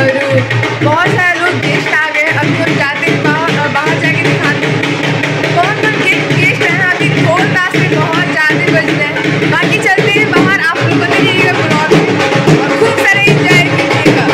बहुत सारे लोग गेस्ट आ गए। अभी हम जाते हैं बाहर जाके दिखाते हैं कौन कौन गेस्ट हैं। अभी ढोल ताश में बहुत ज़्यादा बज रहे हैं। बाकी चलते हैं बाहर, आप लोग बने रहिएगा ब्लॉग में और खूब सारे इंजॉय कीजिएगा।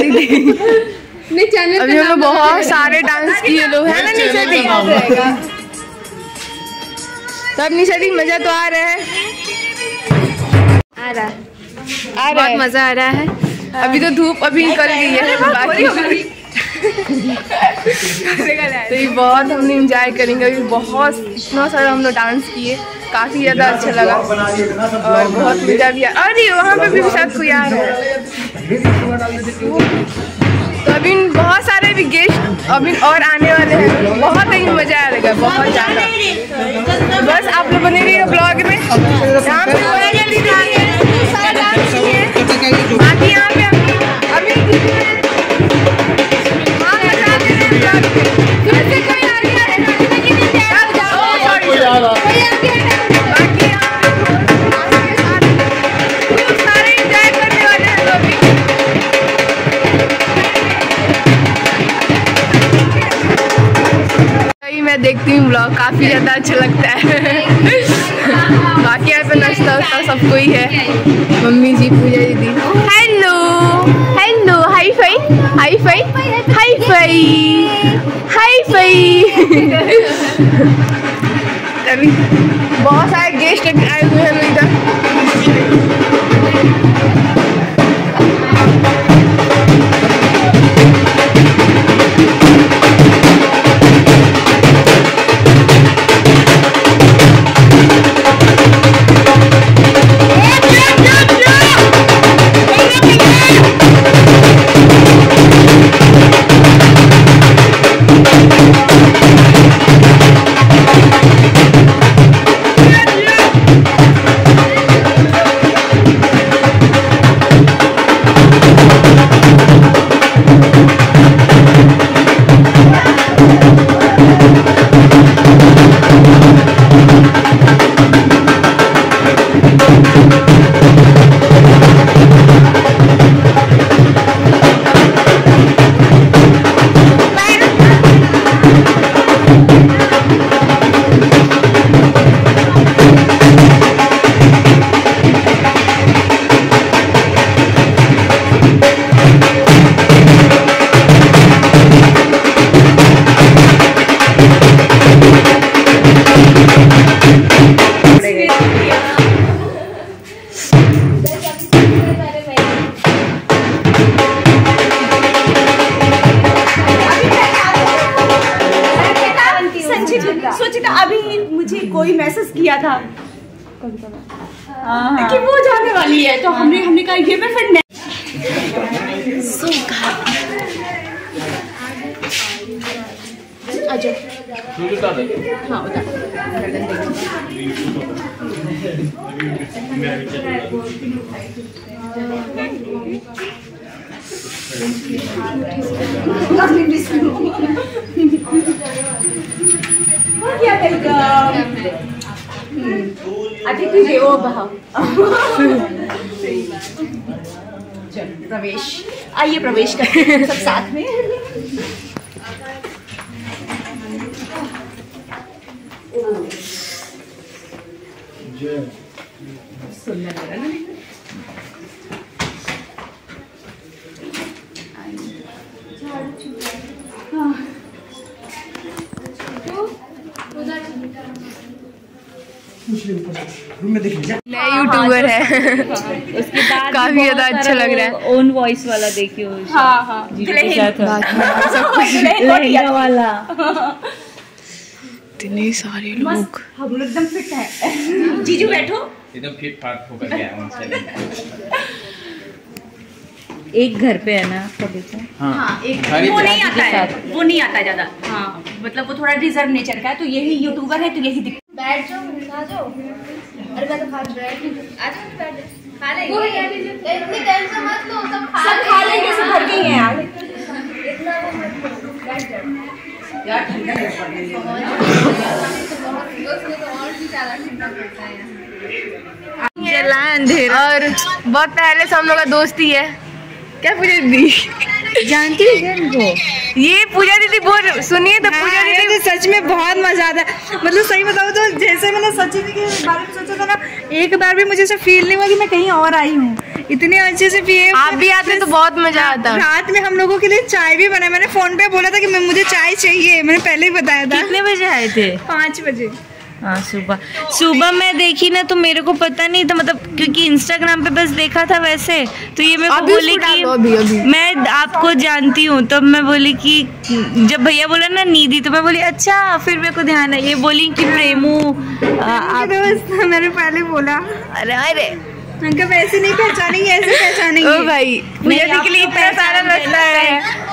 नहीं चैनल अभी हम लोग बहुत सारे डांस किए लोग है ना निशा दी। तब निशा दी मजा तो आ रहा है बहुत मजा आ रहा है। अभी तो धूप अभी निकल गई है बाकी तो ये बहुत हमने एंजॉय करेंगे। अभी बहुत इतना सारा हम लोग डांस किए, काफ़ी ज़्यादा अच्छा लगा और बहुत मजा भी आया। अरे वहाँ पे भी शायद कोई आ रहा है। तो अभी बहुत सारे भी गेस्ट अभी और आने वाले हैं, बहुत ही मजा आएगा बहुत ज़्यादा। बस आप लोग बने रहिए ब्लॉग में। यहाँ पे बाकी यहाँ पे अभी मैं देखती हूँ ब्लॉग, काफ़ी ज़्यादा अच्छा लगता है। बाकी यहाँ पे नाश्ता वास्ता सब कोई है, मम्मी जी, पूजा दीदी। Hello hello, hi fi hi fi hi fi hi fi. अभी बहुत सारे गेस्ट आए हुए हैं इधर। सोचिता अभी मुझे कोई मैसेज किया था कि वो जाने वाली है, तो हमने कहा ये मैं फिर हाँ उधर क्या करेगा अतिथि देवो भव। प्रवेश, आइए प्रवेश करते हैं सब साथ में। सुंदर लग रहा है ना। यूट्यूबर है उसके बाद काफी ज्यादा अच्छा लग रहा है। ओन वॉइस वाला देखियो। हाँ हाँ सब कुछ लहंगा वाला। इतने सारे लोग, हम लोग एकदम फिट है। जीजू बैठो, एकदम फिट फाट होकर गया उनसे। एक घर पे है ना आपका बेटा? हाँ, एक वो नहीं आता है, वो नहीं आता ज्यादा। हाँ मतलब वो थोड़ा रिजर्व नेचर का है, तो यही यूट्यूबर है तो यही दिख। बैठ जाओ, खा जाओ। अरे मैं तो खा रही हूँ। आ जाओ बैठ, खा लेंगे। इतनी टेंशन मत लो, सब खा लेंगे, सब भर गई हैं यार। इतना वो मत लो, बैठ जाओ यार। ठंडा है और भी ज्यादा ठंडा पड़ता है यहाँ। और बहुत पहले से हम लोग का दोस्ती है। क्या पूछे दी जानती है क्या इनको? ये पूजा दीदी बोल सुनिए तो पूजा दीदी तो सच में बहुत मजा आता है। मतलब सही बताऊँ तो जैसे मैंने सची के बारे में सोचा था ना, एक बार भी मुझे ऐसा फील नहीं हुआ कि मैं कहीं और आई हूँ। इतने अच्छे से पिए। आप भी आते तो बहुत मजा आता। रात में हम लोगों के लिए चाय भी बनाया। मैंने फोन पे बोला था कि मुझे चाय चाहिए, मैंने पहले ही बताया था। कितने बजे आए थे? 5 बजे। हाँ सुबह मैं देखी ना तो मेरे को पता नहीं था, मतलब क्योंकि इंस्टाग्राम पे बस देखा था वैसे। तो ये मेरे को बोली कि अभी। मैं आपको जानती हूँ, तब मैं बोली कि जब भैया बोला ना निधि तो मैं बोली अच्छा, फिर मेरे को ध्यान है। ये बोली कि प्रेमू मैंने पहले बोला अरे उनका वैसे नहीं पहचानेंगे, ऐसे पहचानेंगे। ओ भाई पूजा दी के लिए इतना सारा मसला है।